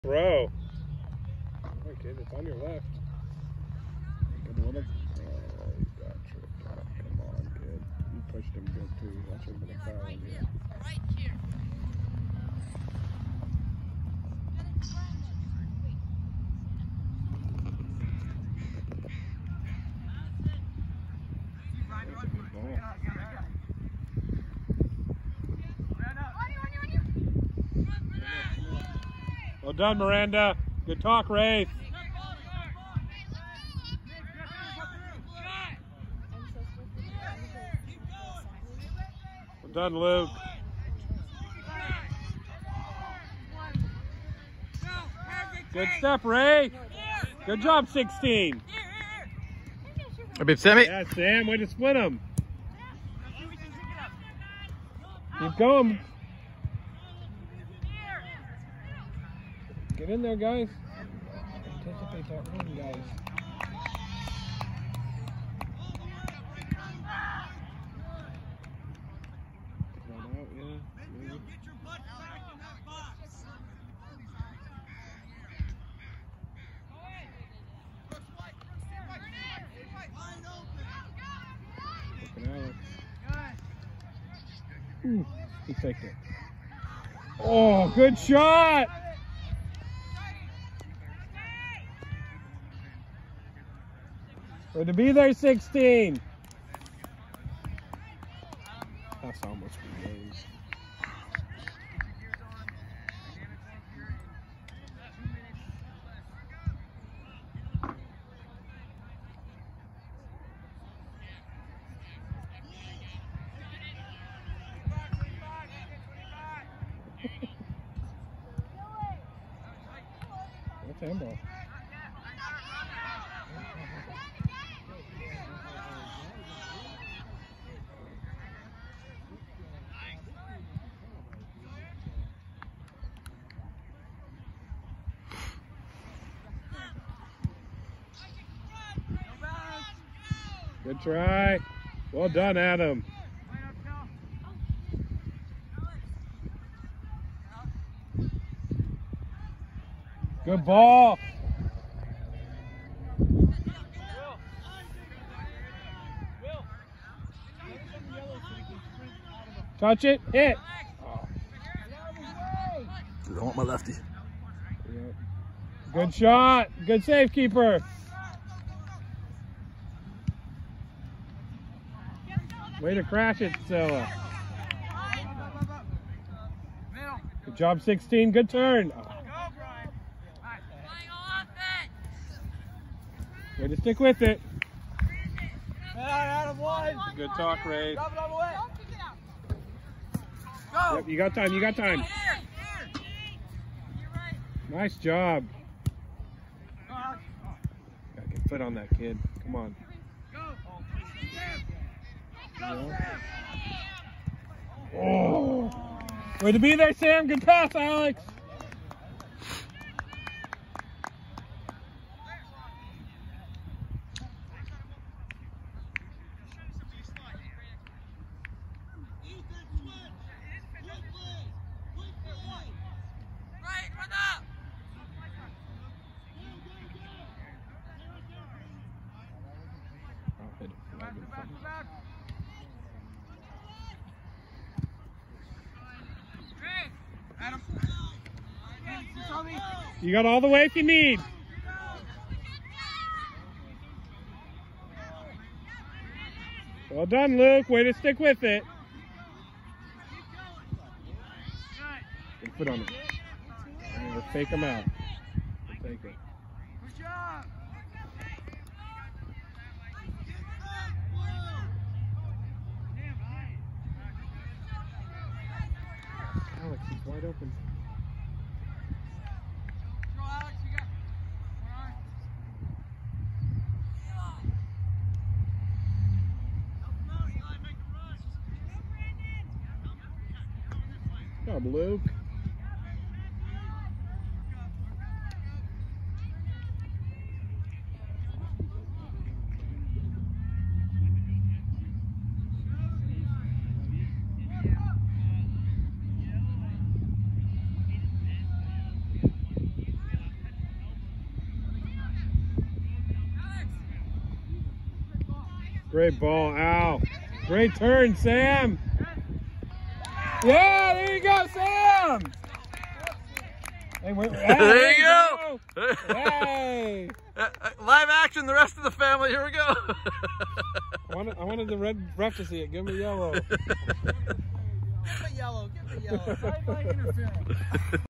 Throw. Okay, it's on your left. Good little. Oh, you got tripped up. Come on, kid. You pushed him good too. That should have been a foul on you. Right here. Well done, Miranda. Good talk, Ray. Well done, Luke. Good step, Ray. Good job, 16. A bit, Sammy. Yeah, Sam, way to split them. Keep going. Get in there, guys. Anticipate that win, guys. Ooh, he faked it. Oh, good shot! Way to be there, 16. That's almost goes. That's handball. Good try. Well done, Adam. Good ball. Touch it, hit. Oh. I don't want my lefty. Yep. Good shot. Good save, keeper. Way to crash it, Stella. Good job, 16. Good turn. Oh. Way to stick with it. Good talk, Ray. Yep, you got time. You got time. Nice job. Gotta get foot on that kid. Come on. Oh. Way to be there, Sam. Good pass, Alex. You got all the way if you need. Well done, Luke. Way to stick with it. Good foot on it. Or fake them out. Take it. Good job. Alex, he's wide open. Good job, Luke. Great ball, Al. Great turn, Sam. Yeah, there you go, Sam. Hey, there you go. Hey. Live action, the rest of the family. Here we go. I wanted the red ref to see it. Give me yellow. Give me yellow. Give me yellow. Sideline interference.